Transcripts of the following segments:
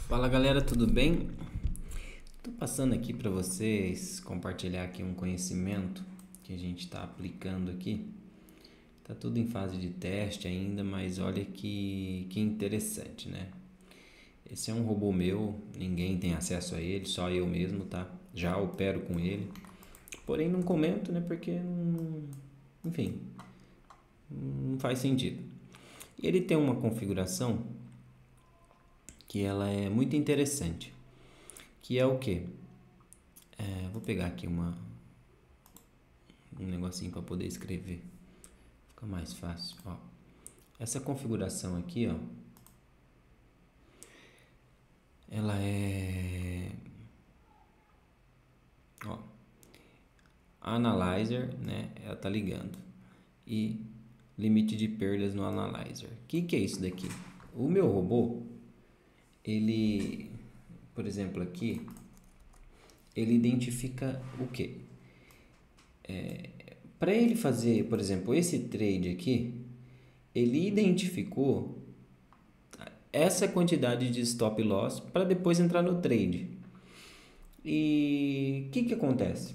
Fala galera, tudo bem? Tô passando aqui para vocês compartilhar aqui um conhecimento que a gente está aplicando aqui. Tá tudo em fase de teste ainda, mas olha que interessante, né? Esse é um robô meu, ninguém tem acesso a ele, só eu mesmo, tá? Já opero com ele. Porém não comento, né? Porque enfim, não faz sentido. E ele tem uma configuração que ela é muito interessante, que é o quê? Vou pegar aqui um negocinho para poder escrever, fica mais fácil. Ó, essa configuração aqui, ó, ela é, ó, Analyzer, né? Ela tá ligando e limite de perdas no Analyzer. O que é isso daqui? O meu robô, ele, por exemplo, aqui, ele identifica o quê? Para ele fazer, por exemplo, esse trade aqui, ele identificou essa quantidade de stop loss para depois entrar no trade. E o que acontece?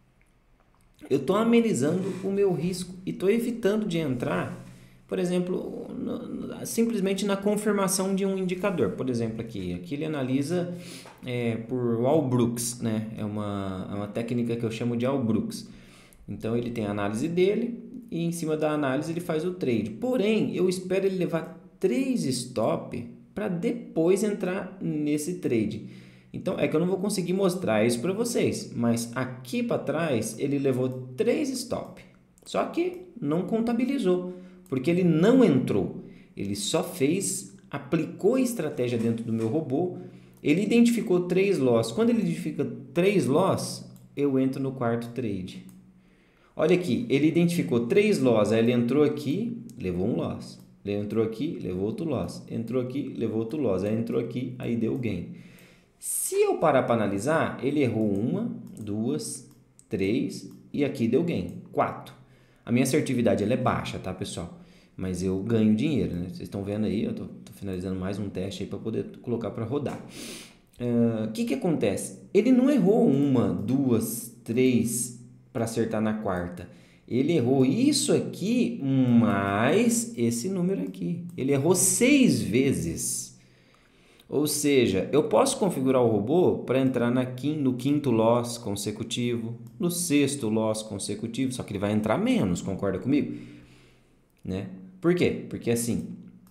Eu estou amenizando o meu risco e estou evitando de entrar, por exemplo, simplesmente na confirmação de um indicador. Por exemplo, aqui ele analisa por Walbrooks, né? É uma técnica que eu chamo de Walbrooks. Então ele tem a análise dele e em cima da análise ele faz o trade. Porém, eu espero ele levar 3 stop para depois entrar nesse trade. Então é que eu não vou conseguir mostrar isso para vocês, mas aqui para trás ele levou 3 stop. Só que não contabilizou, porque ele não entrou. Ele só aplicou a estratégia dentro do meu robô. Ele identificou 3 loss. Quando ele identifica 3 loss, eu entro no quarto trade. Olha aqui, ele identificou 3 loss, aí ele entrou aqui, levou um loss. Ele entrou aqui, levou outro loss. Entrou aqui, levou outro loss. Aí entrou aqui, aí deu gain. Se eu parar para analisar, ele errou 1, 2, 3 e aqui deu gain, 4. A minha assertividade ela é baixa, tá, pessoal? Mas eu ganho dinheiro, né? Vocês estão vendo aí, eu tô finalizando mais um teste aí para poder colocar para rodar. O que acontece? Ele não errou 1, 2, 3 para acertar na quarta. Ele errou isso aqui mais esse número aqui. Ele errou 6 vezes. Ou seja, eu posso configurar o robô para entrar no quinto loss consecutivo, no sexto loss consecutivo, só que ele vai entrar menos, concorda comigo? Né? Por quê? Porque assim,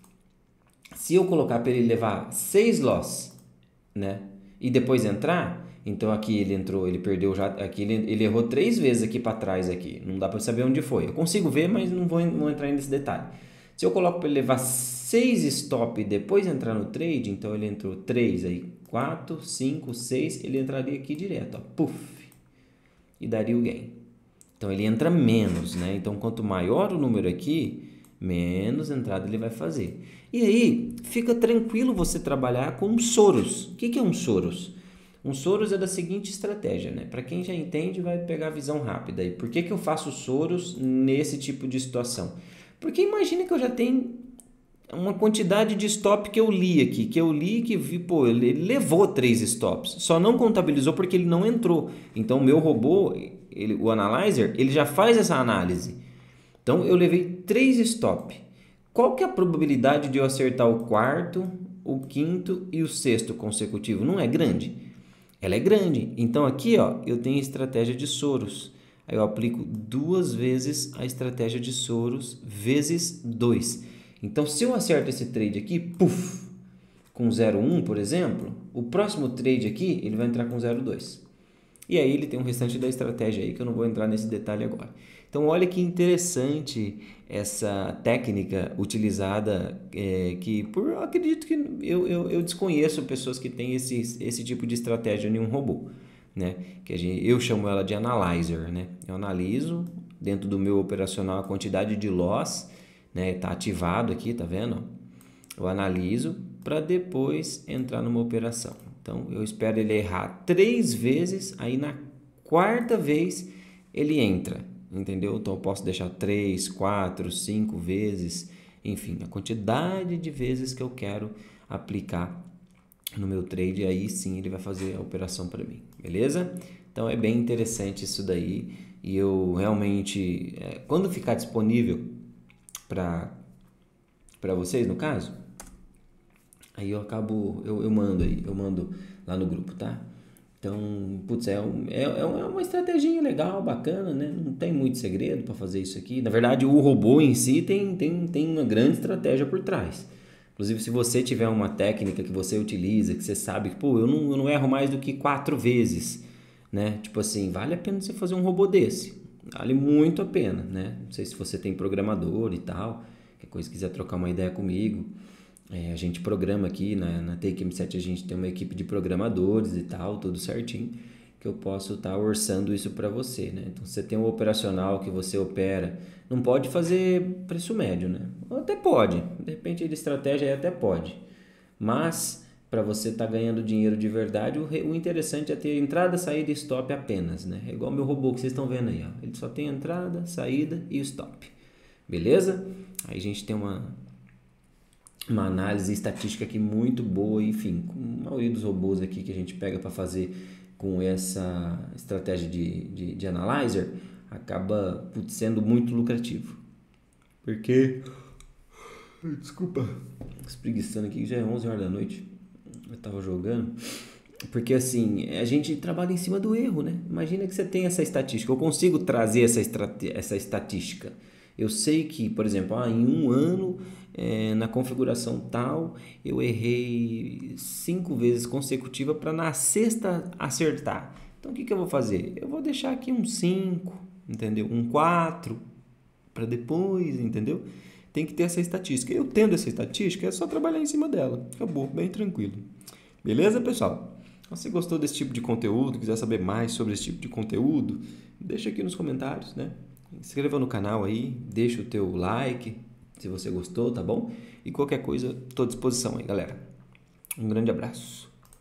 se eu colocar para ele levar 6 loss, né, e depois entrar, então aqui ele entrou, ele perdeu já, aqui ele errou 3 vezes aqui para trás aqui, não dá para saber onde foi. Eu consigo ver, mas não vou entrar nesse detalhe. Se eu coloco para ele levar 6 stop e depois entrar no trade, então ele entrou 3, aí 4, 5, 6, ele entraria aqui direto, ó, puff, e daria o gain. Então ele entra menos, né? Então quanto maior o número aqui, menos entrada ele vai fazer. E aí, fica tranquilo você trabalhar com um Soros. O que é um Soros? Um Soros é da seguinte estratégia, né? Para quem já entende, vai pegar a visão rápida. E por que eu faço Soros nesse tipo de situação? Porque imagina que eu já tenho uma quantidade de stop que eu li aqui, que vi, pô, ele levou 3 stops, só não contabilizou porque ele não entrou. Então o meu robô, o Analyzer, ele já faz essa análise. Então eu levei 3 stop. Qual que é a probabilidade de eu acertar o quarto, o quinto e o sexto consecutivo? Não é grande? Ela é grande. Então aqui, ó, eu tenho a estratégia de Soros. Aí eu aplico 2 vezes a estratégia de Soros vezes 2. Então se eu acerto esse trade aqui, puff, com 0,1, por exemplo, o próximo trade aqui, ele vai entrar com 0,2. E aí ele tem um restante da estratégia aí que eu não vou entrar nesse detalhe agora. Então olha que interessante essa técnica utilizada, eu acredito que eu desconheço pessoas que têm esse tipo de estratégia em um robô, né? Eu chamo ela de analyzer, né? Eu analiso dentro do meu operacional a quantidade de loss, né? Tá ativado aqui, tá vendo? Eu analiso para depois entrar numa operação. Então eu espero ele errar 3 vezes, aí na quarta vez ele entra, entendeu? Então eu posso deixar 3, 4, 5 vezes, enfim, a quantidade de vezes que eu quero aplicar no meu trade, aí sim ele vai fazer a operação para mim, beleza? Então é bem interessante isso daí e eu realmente, quando ficar disponível para vocês, no caso, aí eu acabo, eu mando lá no grupo, tá? Então, putz, é uma estratégia legal, bacana, né? Não tem muito segredo para fazer isso aqui. Na verdade, o robô em si tem uma grande estratégia por trás. Inclusive, se você tiver uma técnica que você utiliza, que você sabe que, pô, eu não erro mais do que 4 vezes, né? Tipo assim, vale a pena você fazer um robô desse. Vale muito a pena, né? Não sei se você tem programador e tal, qualquer coisa quiser trocar uma ideia comigo. A gente programa aqui na Take M7, a gente tem uma equipe de programadores e tal, tudo certinho, que eu posso estar orçando isso para você, né? Então, você tem um operacional que você opera, não pode fazer preço médio, né? Até pode, de repente de estratégia aí até pode, mas para você estar ganhando dinheiro de verdade, o interessante é ter entrada, saída e stop apenas, né? É igual meu robô que vocês estão vendo aí, ó. Ele só tem entrada, saída e stop, beleza? Aí a gente tem uma análise estatística aqui muito boa, enfim, com a maioria dos robôs aqui que a gente pega para fazer com essa estratégia de analyzer, acaba sendo muito lucrativo. Porque, desculpa, espreguiçando aqui, já é 11 horas da noite, eu tava jogando, porque assim, a gente trabalha em cima do erro, né? Imagina que você tem essa estatística, eu consigo trazer essa estatística. Eu sei que, por exemplo, em um ano, na configuração tal, eu errei 5 vezes consecutiva para na sexta acertar. Então, o que eu vou fazer? Eu vou deixar aqui um 5, entendeu? Um 4 para depois, entendeu? Tem que ter essa estatística. Eu tendo essa estatística, é só trabalhar em cima dela. Acabou, bem tranquilo. Beleza, pessoal? Se você gostou desse tipo de conteúdo, quiser saber mais sobre esse tipo de conteúdo, deixa aqui nos comentários, né? Se inscreva no canal aí, deixa o teu like se você gostou, tá bom? E qualquer coisa, estou à disposição aí, galera. Um grande abraço.